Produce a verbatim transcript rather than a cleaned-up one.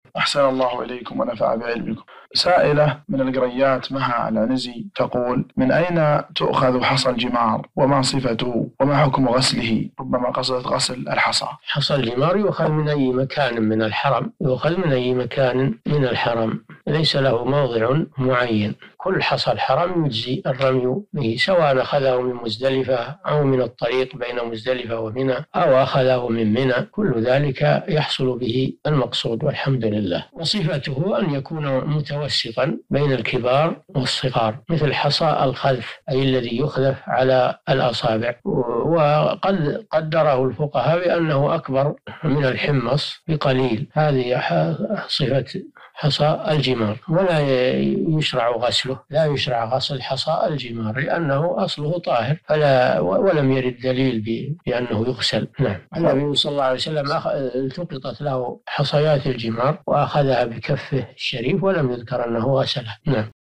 أحسن الله إليكم ونفع بعلمكم. سائلة من القريات مها العنزي تقول: من أين تؤخذ حصى الجمار وما صفته وما حكم غسله؟ ربما قصدت غسل الحصى. حصى الجمار يؤخذ من أي مكان من الحرم، يؤخذ من أي مكان من الحرم، ليس له موضع معين. كل حصى الحرم يجزي الرمي به، سواء أخذه من مزدلفة أو من الطريق بين مزدلفة ومنى أو أخذه من منى، كل ذلك يحصل به المقصود والحمد لله. وصفته أن يكون متوسطا بين الكبار والصغار، مثل حصى الخذف أي الذي يخذف على الأصابع، وقد قدره الفقهاء بأنه أكبر من الحمص بقليل. هذه صفة حصى الجمار، ولا يشرع غسله، لا يشرع غسل حصى الجمار لأنه أصله طاهر، فلا ولم يرد دليل بأنه يغسل. نعم. النبي صلى الله عليه وسلم التقطت له حصيات الجمار وأخذها بكفه الشريف ولم يذكر أنه غسلها. نعم.